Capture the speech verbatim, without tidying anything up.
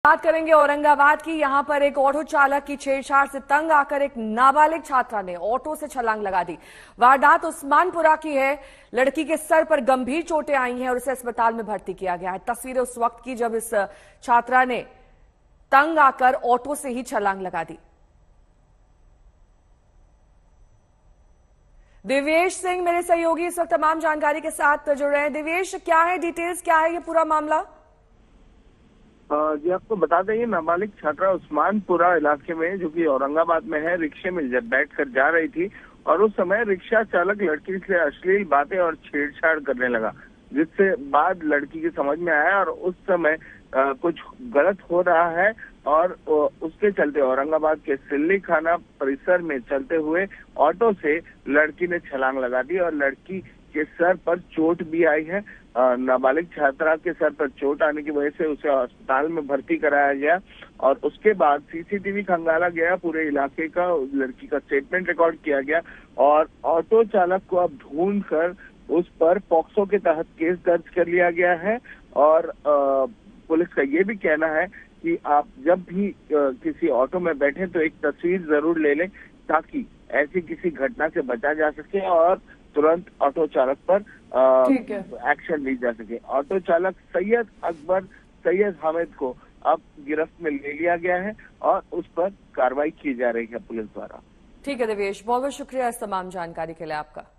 बात करेंगे औरंगाबाद की। यहां पर एक ऑटो चालक की छेड़छाड़ से तंग आकर एक नाबालिग छात्रा ने ऑटो से छलांग लगा दी। वारदात उस्मानपुरा की है। लड़की के सर पर गंभीर चोटें आई हैं और उसे अस्पताल में भर्ती किया गया है। तस्वीरें उस वक्त की जब इस छात्रा ने तंग आकर ऑटो से ही छलांग लगा दी। दिव्येश सिंह मेरे सहयोगी इस वक्त तमाम जानकारी के साथ जुड़ रहे हैं। दिव्येश, क्या है डिटेल्स, क्या है ये पूरा मामला? जी आपको बता दें, ये नाबालिग छात्रा उस्मानपुरा इलाके में, जो कि औरंगाबाद में है, रिक्शे में जब बैठ कर जा रही थी और उस समय रिक्शा चालक लड़की से अश्लील बातें और छेड़छाड़ करने लगा, जिससे बाद लड़की की समझ में आया और उस समय आ, कुछ गलत हो रहा है और उसके चलते औरंगाबाद के सिल्ली खाना परिसर में चलते हुए ऑटो से लड़की ने छलांग लगा दी और लड़की के सर पर चोट भी आई है। नाबालिग छात्रा के सर पर चोट आने की वजह से उसे अस्पताल में भर्ती कराया गया और उसके बाद सीसीटीवी खंगाला गया पूरे इलाके का। लड़की का स्टेटमेंट रिकॉर्ड किया गया और ऑटो चालक को अब ढूंढ कर उस पर पॉक्सो के तहत केस दर्ज कर लिया गया है। और आ, पुलिस का ये भी कहना है कि आप जब भी आ, किसी ऑटो में बैठे तो एक तस्वीर जरूर ले लें, ताकि ऐसी किसी घटना से बचा जा सके और तुरंत ऑटो चालक पर एक्शन ली जा सके। ऑटो चालक सैयद अकबर सैयद हामिद को अब गिरफ्त में ले लिया गया है और उस पर कार्रवाई की जा रही है पुलिस द्वारा। ठीक है दिवेश, बहुत बहुत शुक्रिया इस तमाम जानकारी के लिए आपका।